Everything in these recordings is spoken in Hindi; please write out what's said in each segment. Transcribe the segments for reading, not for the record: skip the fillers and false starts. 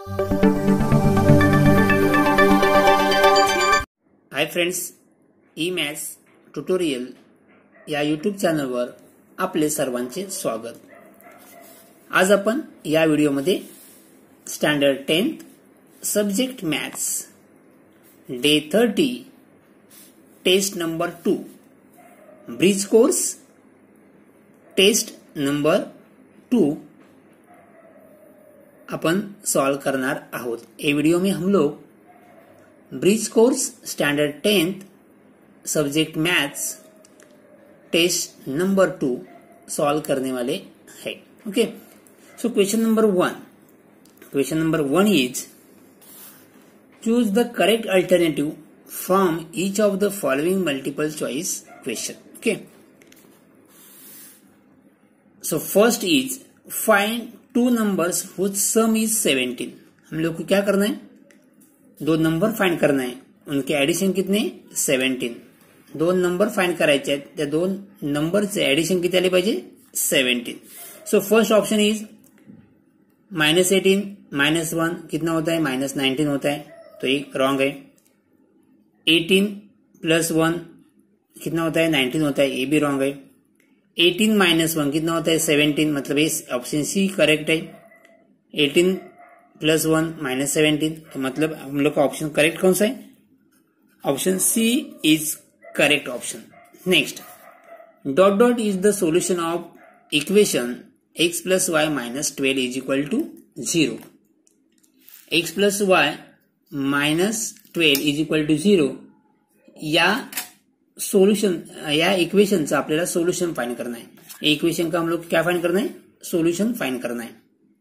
हाय फ्रेंड्स, ई मॅथ्स ट्युटोरियल या यूट्यूब चॅनलवर आपले सर्वांचे स्वागत। आज आपण या व्हिडिओमध्ये standard 10th subject maths day 30 test number 2 bridge course test number 2 अपन सॉल्व करणार आहोत। ये वीडियो में हम लोग bridge course standard 10th subject maths test number 2 solve करने वाले हैं। Okay, so question number 1 is choose the correct alternative from each of the following multiple choice question. Okay, so first is find two numbers whose sum is 17। हम लोग को क्या करना है, दो नंबर फाइंड करना है, उनके एडिशन कितने 17। दोन नंबर फाइंड करायचे आहेत, त्या दोन नंबरचे एडिशन किती आले पाहिजे 17। सो फर्स्ट ऑप्शन इज -18 -1 कितना होता है -19 होता है, तो ये रॉन्ग है। 18 + 1 कितना होता है 19 होता है, ये भी रॉन्ग है। 18 - 1 कितना होता है 17, मतलब ये ऑप्शन सी करेक्ट है। 18 + 1 -17, तो मतलब हम लोग का ऑप्शन करेक्ट कौन सा है, option C is correct option. Next, dot dot is the solution of equation x + y - 12 is equal to 0। x + y - 12 is equal to 0 या सोल्यूशन, या इक्वेशनचा आपल्याला सोल्यूशन फाइंड करना है। इक्वेशन का हम लोग क्या फाइंड करना है, सोल्यूशन फाइंड करना है।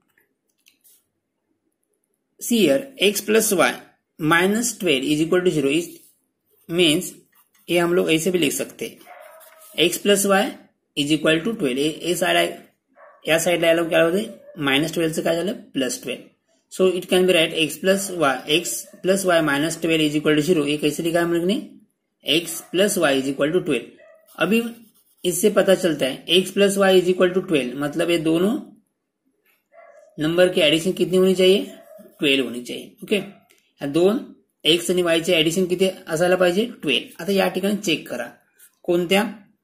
See here, x + y - 12 is equal to 0 is means ये हम लोग ऐसे भी लिख सकते हैं, x + y is equal to 12। या साइड ला क्या होते -12 से क्या झालं +12। So it can be right x + y - 12 is equal to 0। ये कैसे लिखा हम लोग ने, x + y is equal to 12। अभी इससे पता चलता है x + y is equal to 12, मतलब ये दोनों नंबर की एडिशन कितनी होनी चाहिए 12 होनी चाहिए। ओके, दोन x आणि y चे एडिशन किती असायला पाहिजे 12। आता या ठिकाणी चेक करा कोणत्या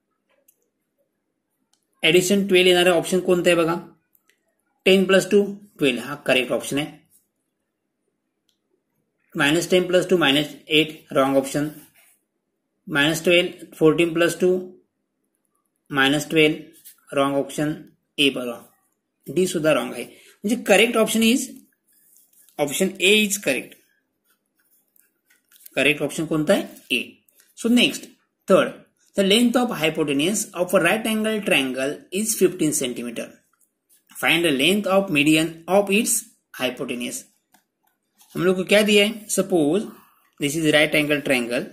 एडिशन 12 येणारा ऑप्शन कोणता आहे बघा। 10 + 2 12 हा करेक्ट ऑप्शन आहे। -10 + 2 -8 wrong option. -12 14 + 2 -12 wrong option. A बघा, डी सुद्धा रॉन्ग आहे, म्हणजे correct option is option A is correct. Correct option कोणता है A. So next, third, the length of hypotenuse of a right angle triangle is 15 centimetre. Find the length of median of its hypotenuse. हम लोग को क्या दिया है, suppose this is right angle triangle,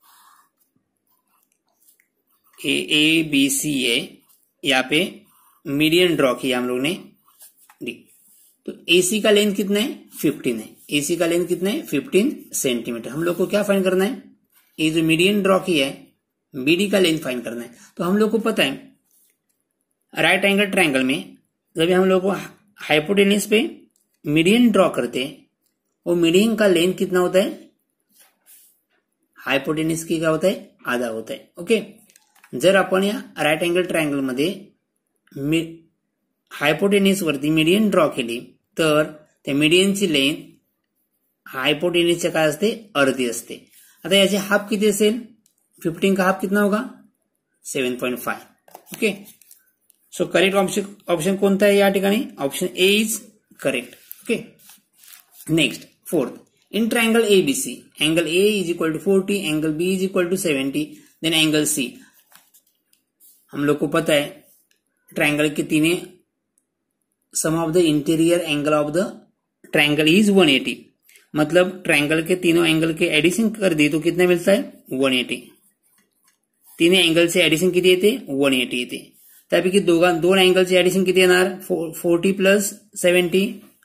A B सी है, यहाँ पे मीडियन ड्रॉ किया हम लोग ने डी। तो AC का लेंथ कितना है 15 है, AC का लेंथ कितना है 15 सेंटीमीटर। हम लोग को क्या फाइंड करना है, ये जो मीडियन ड्रॉ किया है BD का लेंथ फाइंड करना है। तो हम लोग को पता है राइट एंगल ट्रायंगल में जब हम लोग को हाइपोटेन्यूज पे मीडियन ड्रॉ करते हैं, वो मीडियन का लेंथ कितना होता है, हाइपोटेन्यूज की क्या होता है आधा होता है। ओके, जर आपण या राइट एंगल ट्रायंगल मध्ये हायपोटेन्यूज वरती मीडियन ड्रॉ केली तर त्या मीडियनची लेंथ हायपोटेन्यूजच्या काय असते अर्धी असते। आता याचे हाफ किती असेल, 15 का हाफ कितना होगा 7.5। ओके, सो करेक्ट ऑप्शन कोणता आहे या ठिकाणी, option A is correct. Okay, next fourth, in triangle ABC angle A is equal to 40, angle B is equal to 70, then angle C। हम लोग को पता है ट्रायंगल के तीनों sum of the interior angle of the triangle is 180, मतलब ट्रायंगल के तीनों एंगल के एडिशन कर दिए तो कितना मिलता है 180। तीनों एंगल से एडिशन किती येते 180 येते। त्यापैकी दोन एंगलचे एडिशन किती येणार 40 + 70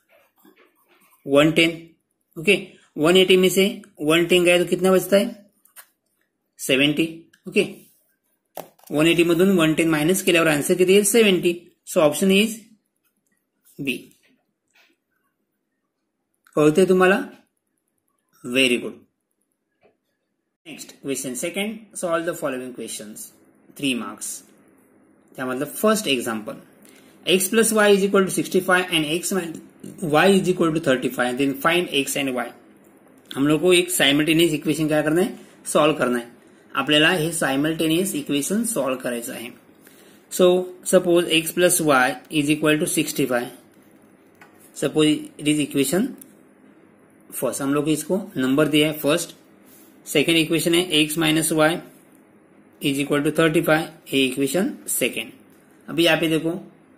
110। ओके, 180 में से 110 गया तो कितना बचता है 70। ओके, 180 मधून 110 मायनस केल्यावर आन्सर किती येईल 70। So option is B. कळते तुम्हाला? Very good. Next question second, solve the following questions, 3 marks. त्यामधलं first example, x plus y is equal to 65 and x minus y is equal to 35, then find x and y. हम लोग को एक सायमल्टेनियस इक्वेशन क्या करना है? सॉल्व करना है. आपल्याला हे सायमल्टेनियस इक्वेशन सॉल्व करायचं आहे. So suppose x plus y is equal to 65. Suppose it is equation first. हम लोग को इसको नंबर दिया है फर्स्ट. सेकेंड इक्वेशन है x minus y is equal to 35. ये इक्वेशन सेकेंड. अभी यहाँ पे देखो,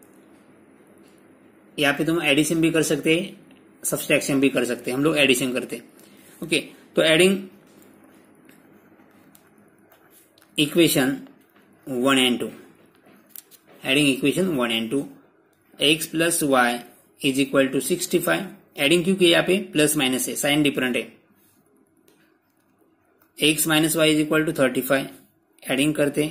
यहाँ पे तुम एडिशन भी कर सकते हैं, सब्सट्रैक्शन भी कर सकते हैं. हम लोग एडिशन करते हैं. ओके, तो adding equation 1 and 2, adding equation 1 and 2, x plus y is equal to 65. Adding क्योंकि यहाँ पे प्लस माइनस है, साइन डिफरेंट है. x minus y is equal to 35. Adding करते,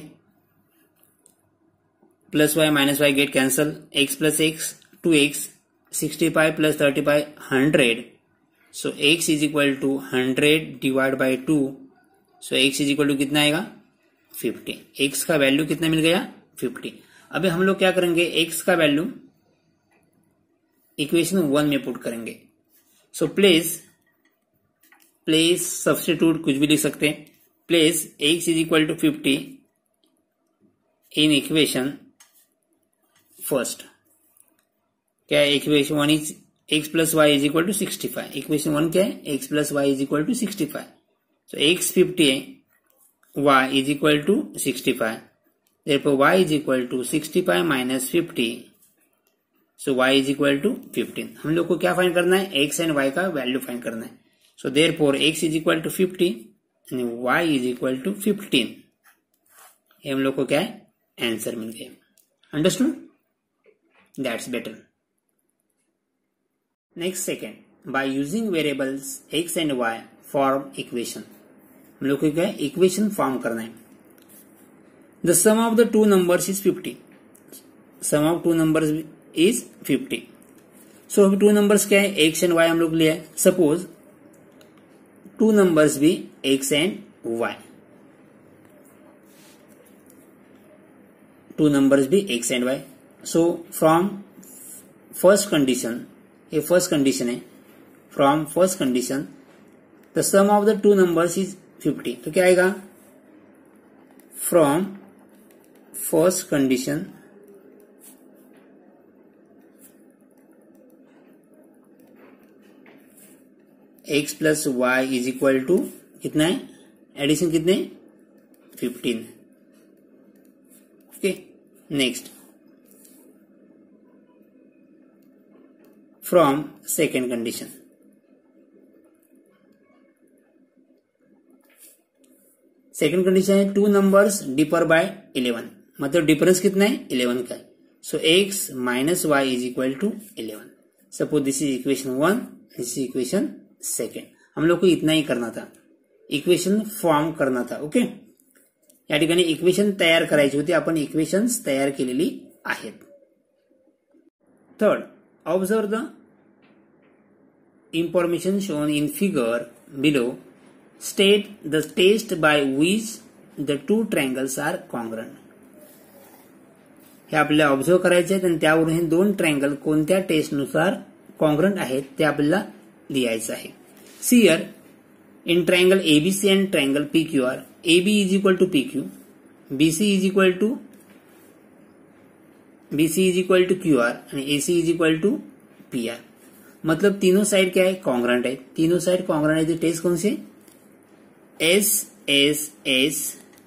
plus y minus y get cancel, x plus x 2x, 65 plus 35 100. So x is equal to 100 divided by 2. So x is equal to कितना आएगा? 50. x का वैल्यू कितना मिल गया? 50. अभी हम लोग क्या करेंगे? x का वैल्यू इक्वेशन 1 में पुट करेंगे. सो प्लेस सब्स्टिट्यूट कुछ भी लिख सकते हैं. Place x is equal to 50 in equation first. क्या है? Equation 1 is x plus y is equal to 65. Equation 1 क्या है? x plus y is equal to 65. So x 50 है, y is equal to 65. Therefore y is equal to 65 minus 50. So y is equal to 15. हम लोग को क्या फाइंड करना है? x and y का वैल्यू फाइंड करना है. So therefore x is equal to 50 and y is equal to 15. ये हम लोग को क्या है? आंसर मिल गया. Understood? That's better. Next second, by using variables x and y form equation. हम लोग को क्या है? इक्वेशन फॉर्म करना है. The sum of the two numbers is 50. Sum of two numbers is 50. So अभी टू नंबर्स क्या है? x and y हम लोग लिया है. सपोज टू नंबर्स भी x and y. Two numbers भी x and y. So from first condition, ये फर्स्ट कंडीशन है. From first condition the sum of the two numbers is 50. तो क्या आएगा? From first condition x plus y is equal to कितना है? एडिशन कितने? 15. Okay, next from second condition. Second condition है टू नंबर्स डिफर बाय 11. मतलब डिफरेंस कितना है? 11 का है. So x minus y is equal to 11. Suppose this is equation 1, this is equation second. हम लोग को इतना ही करना था, इक्वेशन फॉर्म करना था. ओके, या ठिकाणी इक्वेशन तयार करायची होती. आपण इक्वेशन्स तयार केलेली आहेत. Third, observe the information shown in figure below. State the test by which the two triangles are congruent. हे आपल्याला ऑब्झर्व करायचे आहेत आणि त्यावरून हे दोन ट्रायंगल कोणत्या टेस्टनुसार कॉन्ग्रंट आहेत ते आपल्याला लिहायचं आहे. See here in triangle ABC and triangle PQR, AB is equal to PQ, BC is equal to QR आणि AC is equal to PR. मतलब तीनों साइड क्या है? कॉन्ग्रंट है. तीनों साइड कॉन्ग्रंट है. तो टेस्ट कौन से? SSS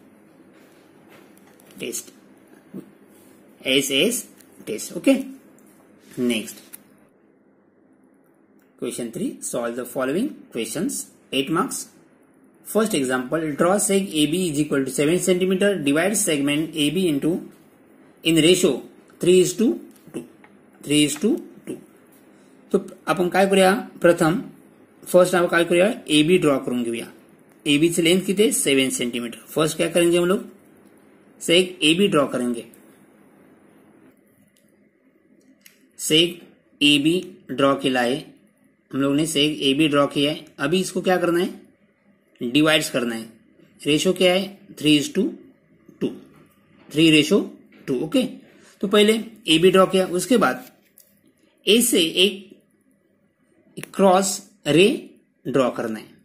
test, SS test. Okay, next question 3, solve the following questions, 8 marks. First example, draw seg AB is equal to 7 centimetre, divide segment AB into in ratio 3:2. 3:2. तो आपण काय करूया? प्रथम फर्स्ट आपण काय करूया? AB ड्रॉ करून घेऊया. AB ची लेंथ किती आहे? 7 सेंटीमीटर. फर्स्ट क्या करेंगे हम लोग? सेग AB ड्रॉ करेंगे. सेग AB ड्रॉ केला आहे. हम लोग ने सेक ए बी ड्रॉ किया है। अभी इसको क्या करना है, डिवाइड्स करना है। रेशो क्या है 3:2, 3:2। ओके, तो पहले ए बी ड्रॉ किया, उसके बाद ए से एक क्रॉस रे ड्रॉ करना है।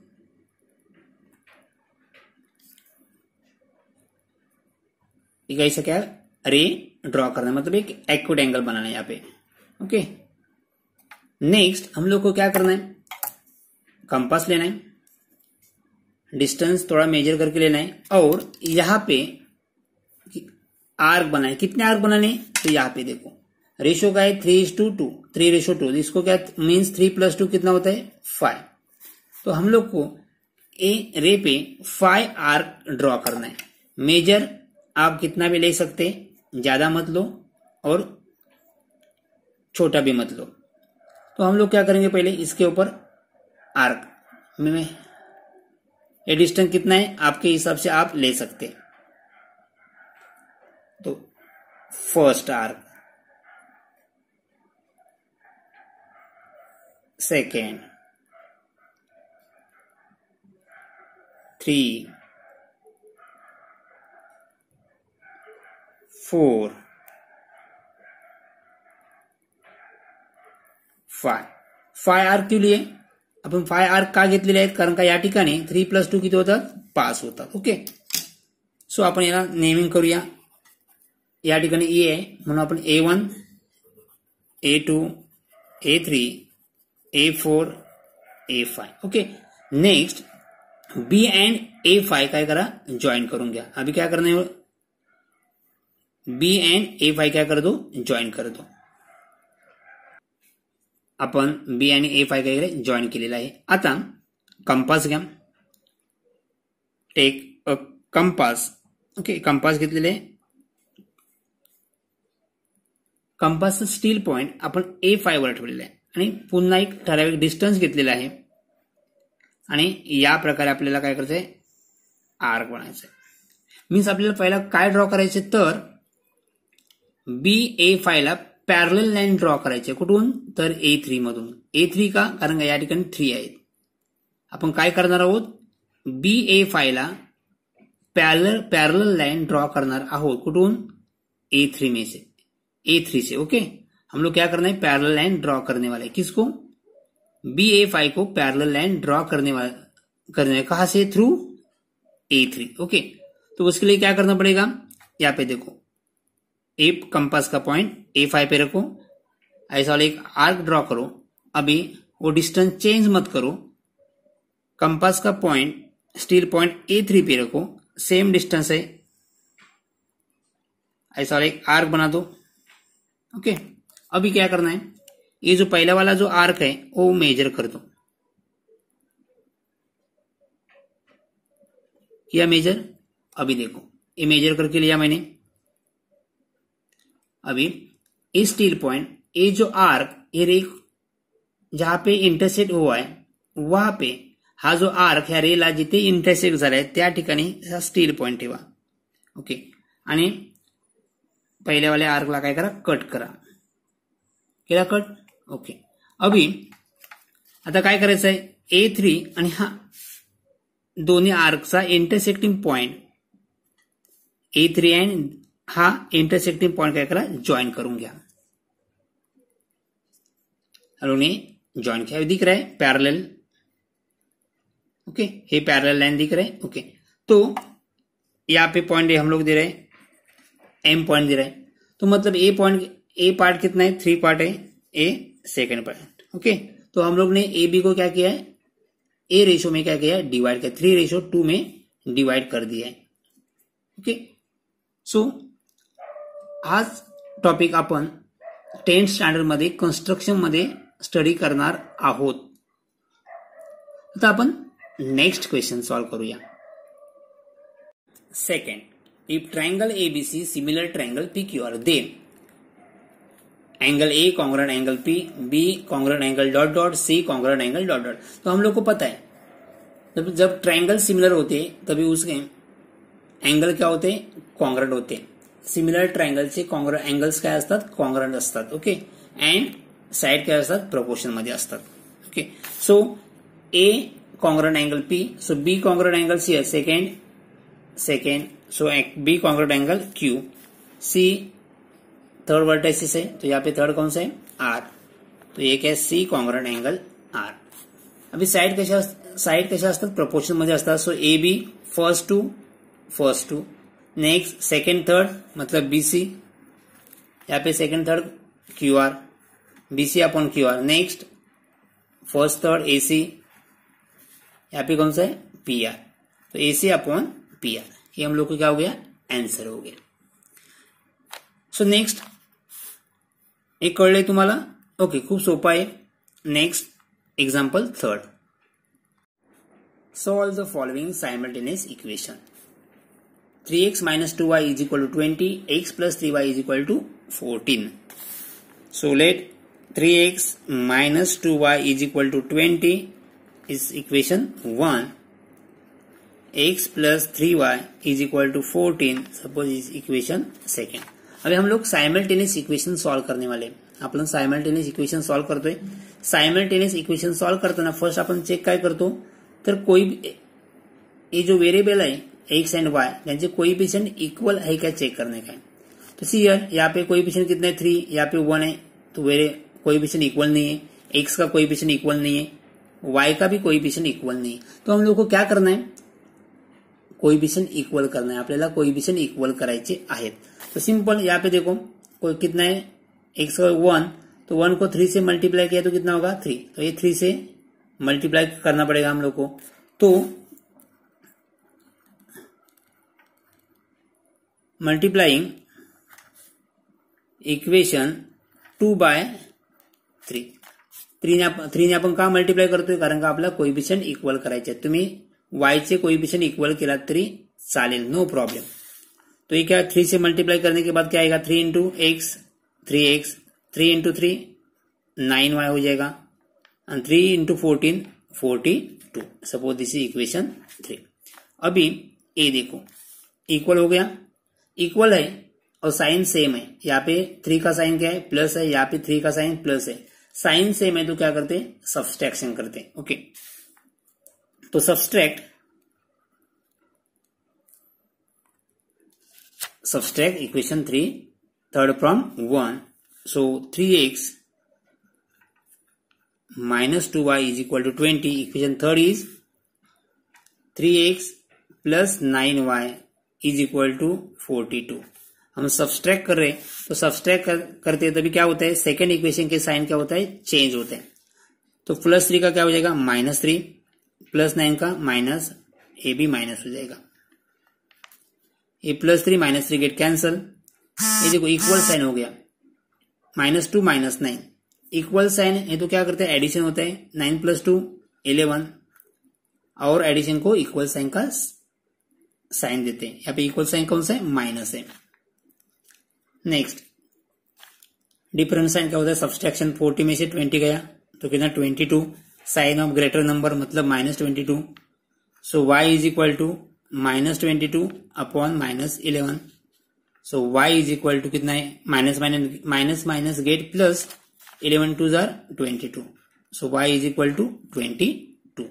एक ऐसा क्या रे ड्रॉ करना है, मतलब एक एक्यूट एंगल बनाना है यहाँ पे। ओके, नेक्स्ट हम लोग को क्या करना है, कंपास लेना है, डिस्टेंस थोड़ा मेजर करके लेना है और यहाँ पे आर्क बनाए। कितने आर्क बनाने, तो यहाँ पे देखो रेशो का है 3:2, 3:2। इसको क्या मीन्स 3 + 2 कितना होता है 5। तो हम लोग को ए रे पे 5 आर्क ड्रॉ करना है। मेजर आप कितना भी ले सकते, ज्यादा मत लो और छोटा भी मत लो। तो हम लोग क्या करेंगे, पहले इसके ऊपर आर्क में ये डिस्टेंस कितना है आपके हिसाब से आप ले सकते। तो फर्स्ट आर्क, सेकेंड, 3, 4, 5 आर्क क्यों लिए, आपण 5 आर्क का घेतलेले आहेत, कारण का या ठिकाणी 3 + 2 किती होतात 5 होतात। ओके, सो आपण याला नेमिंग करूया। या ठिकाणी ए आहे म्हणून आपण A1, A2, A3, A4, A5। Okay, next B and A5 काय करा, जॉइन करून घ्या। अभी क्या करना है, B एंड A5 क्या कर दो, जॉइन कर दो। आपण B आणि A5 काय केले, जॉइन केलेला आहे। आता कंपास घ्या, take a compass. Okay, compass घेतलेले आहे। कंपासचं स्टील पॉइंट आपण A5 वर ठेवलेला आहे आणि पुन्हा एक ठराविक डिस्टन्स घेतलेला आहे आणि या प्रकारे आपल्याला काय करायचंय, आर्क बनायचंय। मीन्स आपल्याला पहिला काय ड्रॉ करायचे, तर BA5 ला पॅरलल लाईन ड्रॉ करायचे। कुठून, तर A3 मधून। A3 का, कारण या ठिकाणी 3 आहेत। आपण काय करणार आहोत, BA5 ला पैरेलल लाइन ड्रॉ करना आहोत। कुठून, A3 में से, A3 से। ओके, हम लोग क्या करना है, पैरेलल लाइन ड्रॉ करने वाले। किसको, BA5 को पैरेलल लाइन ड्रॉ करने वाले, कहां से, थ्रू A3। ओके, तो उसके लिए क्या करना पड़ेगा, यहाँ पे देखो ए कंपास का पॉइंट A5 पे रखो, ऐसा वाला एक आर्क ड्रॉ करो। अभी वो डिस्टेंस चेंज मत करो, कंपास का पॉइंट स्टील पॉइंट A3 पे रखो, सेम डिस्टेंस है, ऐसा वाला एक आर्क बना दो। ओके, अभी क्या करना है, ये जो पहला वाला जो आर्क है वो मेजर कर दो। किया मेजर, अभी देखो ये मेजर करके लिया मैंने। अभी ये स्टील पॉइंट, ये जो आर्क, ये रेख जहां पे इंटरसेक्ट हुआ है, वहां पे हा जो आर्क ह्या रेला जिथे इंटरसेक्ट झालाय त्या ठिकाणी स्टील पॉइंट ठेवा। ओके, आणि पहिल्यावाल्या आर्कला काय करा, कट करा। केला कट। ओके, अभी आता काय करायचं आहे, A3 आणि हा दोन्ही आर्कचा इंटरसेक्टिंग पॉइंट A3 एंड हा इंटरसेक्टिंग पॉइंट काय करा, ज्वाइन करून घ्या। हम ने ज्वाइन किया, दिख रहा है पैरेलल। ओके, ये पैरेलल लाइन दिख रहा है। ओके, तो यहाँ पे पॉइंट हम लोग दे रहे हैं, M पॉइंट दे रहे हैं, तो मतलब ए पॉइंट, ए पार्ट कितना है, 3 पार्ट है, ए सेकेंड पार्ट। ओके, तो हम लोग ने ए बी को क्या किया है, ए रेशो में क्या किया है, डिवाइड किया, 3:2 में डिवाइड कर दिया है। ओके, सो आज टॉपिक आपण 10th स्टँडर्ड मध्ये कन्स्ट्रक्शन मध्ये स्टडी करणार आहोत। आता आपण नेक्स्ट क्वेश्चन सॉल्व करूया। Second, if triangle ABC similar triangle PQR, then angle A congruent angle P, B congruent angle dot dot, C congruent angle dot dot. तो हम लोग को पता है जब ट्रायंगल सिमिलर होते तभी उसके एंगल क्या होते, कॉन्ग्रुएंट होते। सिमिलर ट्रायंगलचे एंगल्स काय असतात, कॉन्ग्रुएंट असतात। ओके, एंड साइड काय असतात, प्रपोर्शन मध्ये असतात। Okay, so A congruent angle P, so B congruent angle here, second, so B congruent angle Q, C third vertices है, तो यहाँ पे थर्ड कौन सा है, R, तो ये क्या है, C कॉन्ग्रुएंट एंगल R. अभी साइड कशा असतात, प्रपोर्शन मध्ये असतात. So A B first two next second third मतलब BC, यहाँ पे second third QR, BC upon QR, next first third AC, यहाँ पे कौन सा है PR, तो AC अपॉन PR, ये हम लोग को क्या हो गया, आंसर हो गया. सो नेक्स्ट एक कळलंय तुम्हाला, ओके, खूप सोपा आहे. Next example third. Solve the following simultaneous equation. 3x minus 2y is equal to 20, x plus 3y is equal to 14. So let 3x minus 2y is equal to 20 is equation 1. x plus 3y is equal to 14 suppose is equation second. अभी हम लोग साइमल्टेनियस इक्वेशन सॉल्व करने वाले. आपण सायमल्टेनियस इक्वेशन सॉल्व करतोय. सायमल्टेनियस इक्वेशन सॉल्व करताना फर्स्ट आपण चेक काय करतो, तर कोई ये जो वेरिएबल है एक्स एंड वाई त्यांचे कोएफिशिएंट इक्वल है क्या चेक करने का है. तो सी हियर यहाँ पे कोएफिशिएंट कितने 3, यहाँ पे 1 है, तो कोएफिशिएंट इक्वल नहीं है, एक्स का कोएफिशिएंट इक्वल नहीं है, वाई का भी कोएफिशिएंट इक्वल नहीं है. तो हम लोग को क्या करना है, कोएफिशिएंट इक्वल करना है. आपल्याला कोएफिशिएंट इक्वल करायचे आहेत. तो सिंपल यहाँ पे देखो कोई कितना है, एक्स का 1, तो 1 को 3 से मल्टीप्लाई किया तो कितना होगा 3, तो ये 3 से मल्टीप्लाई करना पड़ेगा हम लोग को. तो मल्टीप्लाइंग इक्वेशन 2/3, 3 ने आपण का मल्टीप्लाय करतोय, कारण का आपला कोएफिशिएंट इक्वल करायचे. तुम्ही y चे कोएफिशिएंट इक्वल केला तरी चालेल, नो प्रॉब्लेम. तो ये क्या 3 से मल्टीप्लाई करने के बाद क्या आएगा, 3 into x 3x, 3 into 3 9y हो जाएगा, और 3 into 14 42. Suppose this is equation 3. अभी ए देखो इक्वल हो गया, इक्वल है और साइन सेम है. यहाँ पे 3 का साइन क्या है, प्लस है, यहाँ पे 3 का साइन प्लस है. साइन सेम है तो क्या करते हैं, सब्सट्रैक्शन करते हैं. ओके, तो subtract equation 3 third from 1. So 3x minus 2y is equal to 20. Equation third is 3x plus 9y is equal to 42. हम सब्सट्रैक्ट कर रहे हैं, तो सब्सट्रैक्ट करते हैं तभी क्या होता है, सेकेंड इक्वेशन के साइन क्या होता है, चेंज होते हैं. तो +3 का क्या हो जाएगा -3, +9 का माइनस, ए भी माइनस हो जाएगा. ये +3 -3 गेट कैंसल. ये देखो इक्वल साइन हो गया, -2 -9 इक्वल साइन है तो क्या करते हैं, एडिशन होता है. 9 + 2 11, और एडिशन को इक्वल साइन का साइन देते हैं. यहाँ पे इक्वल साइन कौन सा है, माइनस है. नेक्स्ट डिफरेंट साइन क्या होता है, सब्सट्रैक्शन. 40 में से 20 गया तो कितना 22. साइन ऑफ ग्रेटर नंबर मतलब -22. So y is equal to -22 upon -11. So y is equal to कितना है, माइनस गेट प्लस, 11 2 जार 22. So y is equal to 22.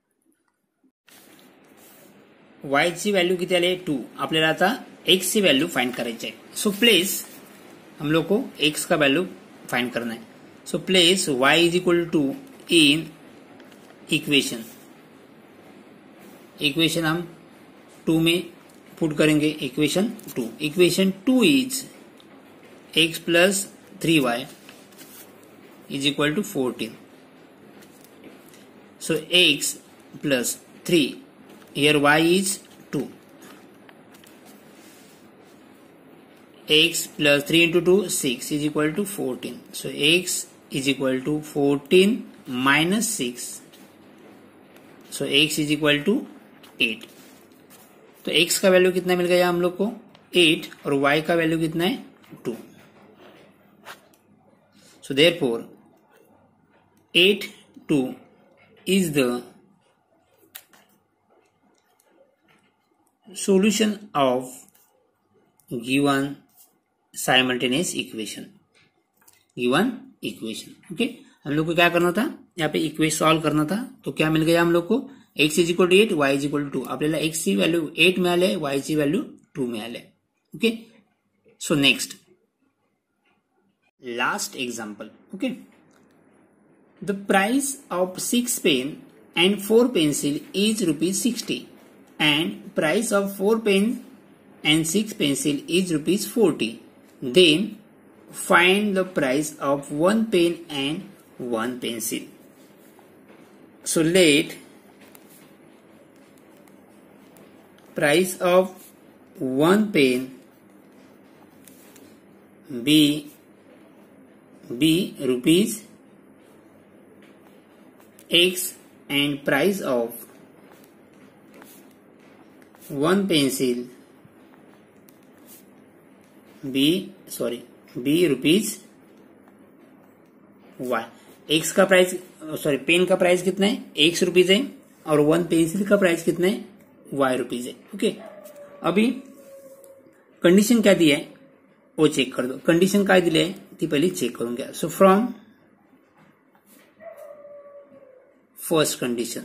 y ची व्हॅल्यू किती आली, 2. आपल्याला आता x ची व्हॅल्यू फाइंड करायची आहे. सो प्लेस हम लोग को x का वैल्यू फाइंड करना है. So place y is equal to in equation हम 2 में पुट करेंगे. Equation 2 is x plus 3y is equal to 14. So x plus 3, here y is 2. x plus 3 into 2 6 is equal to 14. So x is equal to 14 minus 6. So x is equal to 8. तो x का वैल्यू कितना मिल गया हम लोग को, 8, और y का वैल्यू कितना है, 2. So therefore 8 2 is the solution of given simultaneous equation. Okay, हम लोग को क्या करना था, यहाँ पे इक्वेशन सॉल्व करना था. तो क्या मिल गया हम लोग को, x is equal to 8, y is equal to 2. आपल्याला x ची व्हॅल्यू 8 मिळाले, y ची व्हॅल्यू 2 मिळाले. Okay. So next last example. Okay. The price of 6 pen and 4 pencil is ₹60 and price of 4 pen and 6 pencil is ₹40. Then find the price of 1 pen and 1 pencil. So let price of 1 pen be rupees X and price of 1 pencil be rupees Y. X का प्राइस पेन का प्राइस कितना है, X रुपीज है, और 1 पेंसिल का प्राइस कितना है, Y रुपीज है. ओके. अभी कंडिशन क्या दी है वो चेक कर दो. कंडिशन काय दिली आहे ती पहिली चेक करून घ्या. So from first condition,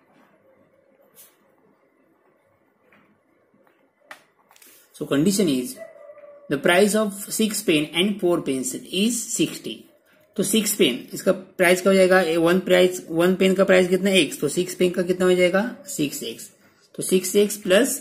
so condition is the price of 6 pen and 4 pencil is 60. तो 6 पेन इसका प्राइस क्या हो जाएगा, 1 पेन का प्राइस कितना है x, तो 6 पेन का कितना हो जाएगा 6x. तो 6x प्लस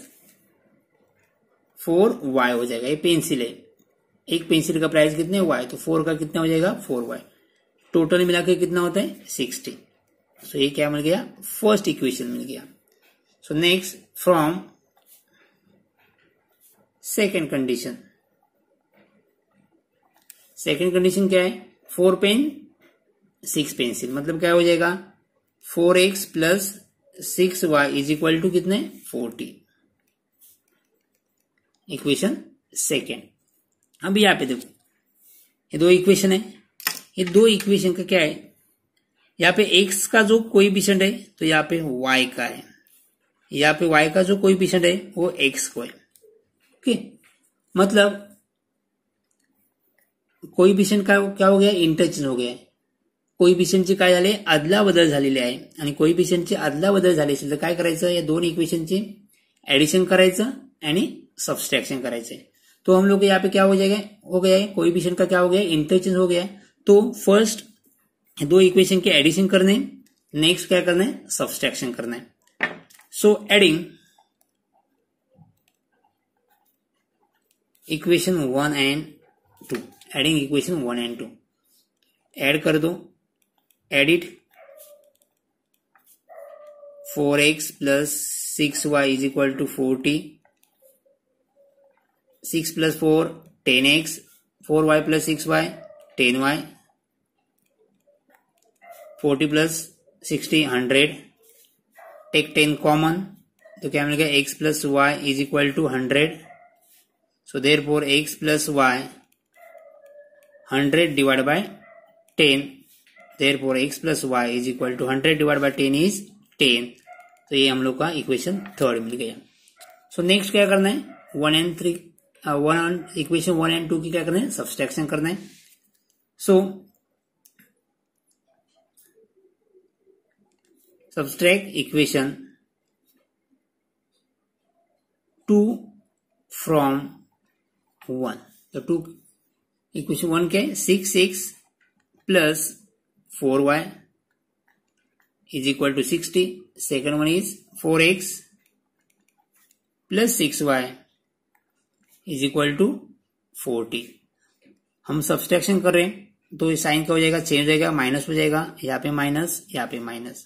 4y हो जाएगा. ये पेंसिल है, एक पेंसिल का प्राइस कितने y, तो 4 का कितना हो जाएगा 4y. टोटल मिला के कितना होता है 60. सो ये क्या मिल गया, फर्स्ट इक्वेशन मिल गया. So next from second condition. Second condition क्या है, 4 पेन 6 पेंसिल, मतलब क्या हो जाएगा 4x plus 6y is equal to कितने 40. Equation second. अब यहाँ पे देखो ये दो इक्वेशन है, ये दो इक्वेशन का क्या है, यहाँ पे x का जो कोएफिशिएंट है तो यहाँ पे y का है, यहाँ पे y का जो कोएफिशिएंट है वो x को है. ओके. मतलब कोएफिशिएंट का क्या हो गया, इंटरचेंज हो गया. कोएफिशिएंटची काय झाले, अदला बदल झालेली आहे, आणि कोएफिशिएंटची अदला बदल झाली असेल तर काय करायचं, या दोन इक्वेशनचे एडिशन करायचं आणि सबस्ट्रैक्शन करायचं. तो हम लोग यहाँ पे क्या हो गया है, कोएफिशिएंट का क्या हो गया, इंटरचेंज हो गया. तो फर्स्ट दो इक्वेशन के एडिशन करने, नेक्स्ट क्या करना है, सबस्ट्रैक्शन करना है. So adding equation 1 and 2, adding equation 1 and 2 add कर दो. एडिट 4x plus 6y is equal to 40, 6 plus 4 10x, 4y plus 6y 10y, 40 plus 60 100. Take 10 common, तो क्या मिलेगा x plus y is equal to 100. So therefore x plus y 100 divide by 10, therefore x plus y is equal to 100 divide by 10 is 10. तो ये हम लोग का इक्वेशन थर्ड मिल गया. सो नेक्स्ट क्या करना है, 1 एंड 3 इक्वेशन 1 एंड 2 की क्या करना है, सबस्ट्रैक्शन करना है. सो subtract equation 2 from 1. तो 2 इक्वेशन 1 के 6x plus 4y is equal to 60. Second one is 4x plus 6y is equal to 40. हम सबस्ट्रैक्शन कर रहे हैं तो साइन क्या हो जाएगा, चेंज हो जाएगा, माइनस हो जाएगा, यहाँ पे माइनस, यहाँ पे माइनस.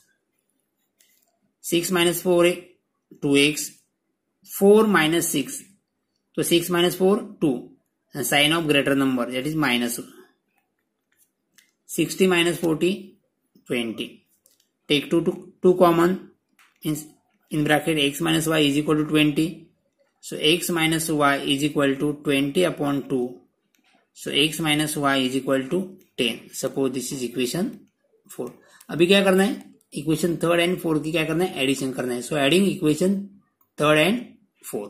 6 माइनस 4 2x, 4 माइनस 6, तो 6 minus 4 2, sign of greater number that is minus. 60 minus 40 20. Take 2 common, in bracket x minus y is equal to 20. So x minus y is equal to 20 upon 2. So x minus y is equal to 10. Suppose this is equation 4. अभी क्या करना है, इक्वेशन 3 एंड 4 की क्या करना है, एडिशन करना है. So adding equation 3 and 4.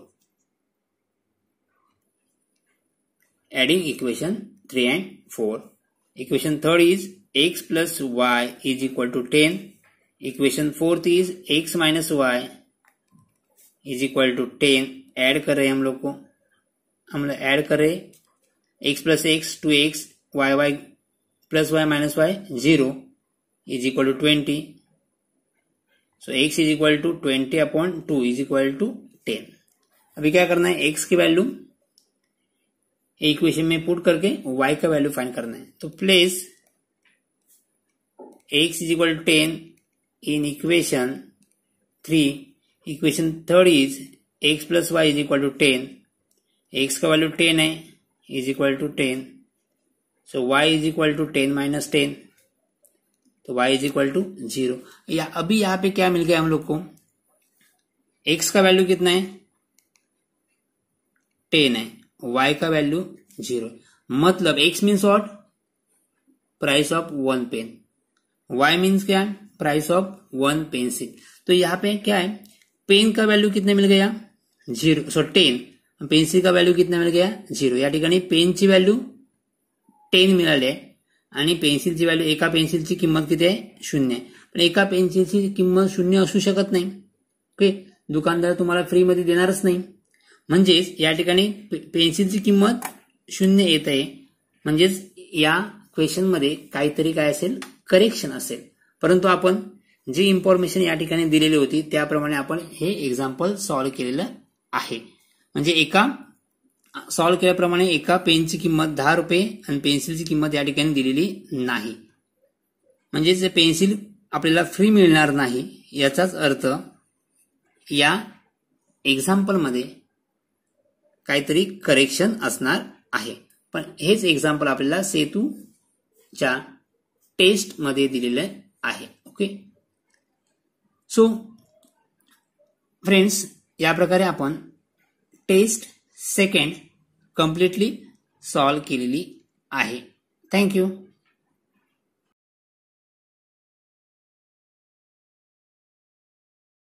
Adding equation 3 and 4. Equation 3 is x plus y is equal to 10. Equation fourth is x minus y is equal to 10. Add कर रहे हैं हम लोग ऐड कर रहे x plus x 2x y plus y minus y 0 is equal to 20. So x is equal to 20 upon 2 is equal to 10. अभी क्या करना है, x की वैल्यू इक्वेशन में पुट करके y का वैल्यू फाइंड करना है. तो place x is equal to 10 in equation 3. Equation third is x plus y is equal to 10. x का वैल्यू 10 है is equal to 10. So y is equal to 10 minus 10. तो y इज इक्वल टू 0. या अभी यहां पे क्या मिल गया हम लोग को, x का वैल्यू कितना है 10 है, y का वैल्यू 0. मतलब x means what, price of 1 pen. y means क्या है, प्राइस ऑफ 1 पेंसिल. तो यहाँ पे क्या है, पेन का वैल्यू कितने मिल गया 0. सो 10. पेन्सिल का वैल्यू कितना मिल गया 0. या ठिकाणी पेनची व्हॅल्यू 10 मिळाली आहे आणि पेन्सिलची व्हॅल्यू, एका पेन्सिलची किंमत किती आहे 0 आहे. पण एका पेन्सिलची किंमत 0 असू शकत नाही. ओके, दुकानदार तुम्हाला फ्री मध्ये देणारच नाही. म्हणजेच या ठिकाणी पेन्सिलची किंमत 0 येत आहे. म्हणजेच या क्वेश्चन मध्ये काहीतरी काय असेल, करेक्शन असेल. परंतु आपण जी इन्फॉर्मेशन या ठिकाणी दिलेली होती त्याप्रमाणे आपण हे एक्झाम्पल सॉल्व्ह केलेलं आहे. म्हणजे एका सॉल्व्ह केल्याप्रमाणे एका पेनची किंमत 10 रुपये आणि पेन्सिलची किंमत या ठिकाणी दिलेली नाही. म्हणजेच पेन्सिल आपल्याला फ्री मिळणार नाही, याचाच अर्थ या एक्झाम्पल मध्ये काहीतरी करेक्शन असणार आहे. पण हेच एक्झाम्पल आपल्याला सेतूच्या टेस्ट मध्ये दिलेलं आहे. ओके, सो फ्रेंड्स, या प्रकारे आपण टेस्ट सेकंड कम्प्लिटली सॉल्व्ह केलेली आहे. थँक्यू.